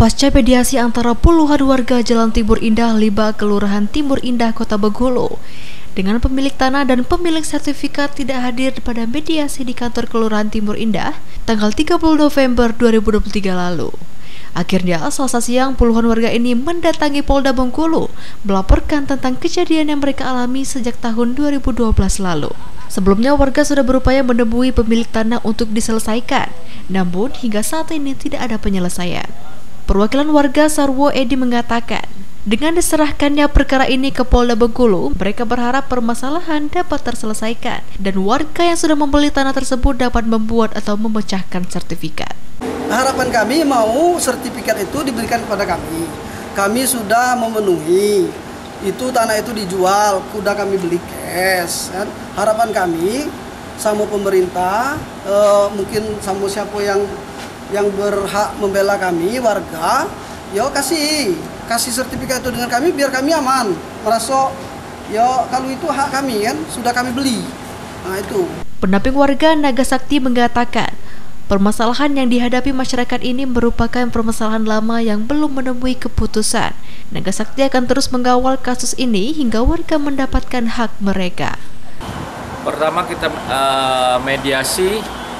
Pasca mediasi antara puluhan warga Jalan Timur Indah, Liba, Kelurahan Timur Indah, Kota Bengkulu, dengan pemilik tanah dan pemilik sertifikat tidak hadir pada mediasi di kantor Kelurahan Timur Indah tanggal 30 November 2023 lalu. Akhirnya, Selasa siang puluhan warga ini mendatangi Polda Bengkulu melaporkan tentang kejadian yang mereka alami sejak tahun 2012 lalu. Sebelumnya, warga sudah berupaya menemui pemilik tanah untuk diselesaikan, namun hingga saat ini tidak ada penyelesaian. Perwakilan warga Sarwo Edi mengatakan, dengan diserahkannya perkara ini ke Polda Bengkulu, mereka berharap permasalahan dapat terselesaikan dan warga yang sudah membeli tanah tersebut dapat membuat atau memecahkan sertifikat. Harapan kami mau sertifikat itu diberikan kepada kami. Kami sudah memenuhi, itu tanah itu dijual, sudah kami beli cash. Kan? Harapan kami sama pemerintah, mungkin sama siapa yang berhak membela kami, warga, yo kasih sertifikat itu dengan kami biar kami aman. Merasa yo kalau itu hak kami kan, sudah kami beli. Nah itu. Pendamping warga Nagasakti mengatakan, permasalahan yang dihadapi masyarakat ini merupakan permasalahan lama yang belum menemui keputusan. Nagasakti akan terus mengawal kasus ini hingga warga mendapatkan hak mereka. Pertama kita mediasi,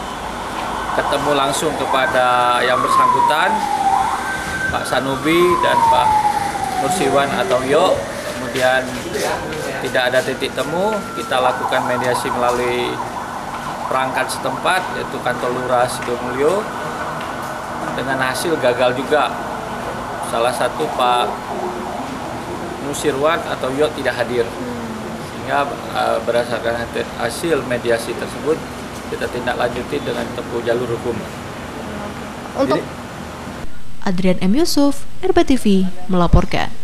ketemu langsung kepada yang bersangkutan, Pak Sanubi dan Pak Nursiwan atau Yo. Kemudian tidak ada titik temu, kita lakukan mediasi melalui perangkat setempat, yaitu kantor Lurah Sidomulyo. Dengan hasil gagal juga. Salah satu Pak Nursiwan atau Yo tidak hadir. Sehingga berdasarkan hasil mediasi tersebut, kita tindak lanjuti dengan tempuh jalur hukum. Adrian M. Yusuf, RBTV melaporkan.